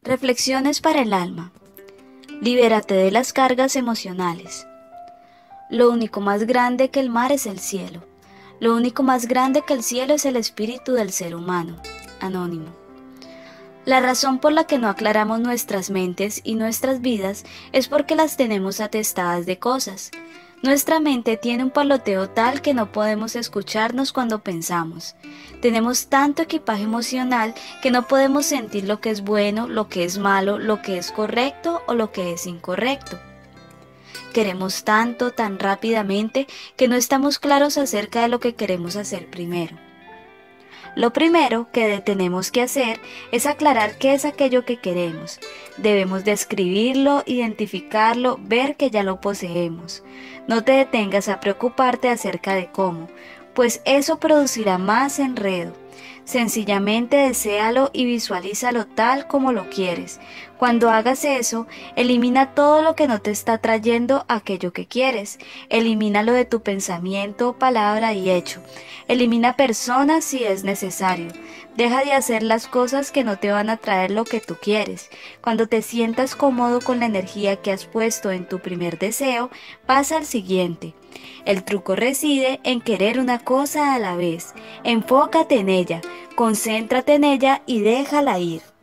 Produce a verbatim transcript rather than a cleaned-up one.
Reflexiones para el alma. Libérate de las cargas emocionales. Lo único más grande que el mar es el cielo. Lo único más grande que el cielo es el espíritu del ser humano. Anónimo. La razón por la que no aclaramos nuestras mentes y nuestras vidas es porque las tenemos atestadas de cosas. Nuestra mente tiene un paloteo tal que no podemos escucharnos cuando pensamos. Tenemos tanto equipaje emocional que no podemos sentir lo que es bueno, lo que es malo, lo que es correcto o lo que es incorrecto. Queremos tanto, tan rápidamente, que no estamos claros acerca de lo que queremos hacer primero. Lo primero que tenemos que hacer es aclarar qué es aquello que queremos. Debemos describirlo, identificarlo, ver que ya lo poseemos. No te detengas a preocuparte acerca de cómo, pues eso producirá más enredo. Sencillamente deséalo y visualízalo tal como lo quieres. Cuando hagas eso, elimina todo lo que no te está trayendo aquello que quieres. Elimínalo de tu pensamiento, palabra y hecho. Elimina personas si es necesario. Deja de hacer las cosas que no te van a traer lo que tú quieres. Cuando te sientas cómodo con la energía que has puesto en tu primer deseo, pasa al siguiente. El truco reside en querer una cosa a la vez. Enfócate en ella, concéntrate en ella y déjala ir.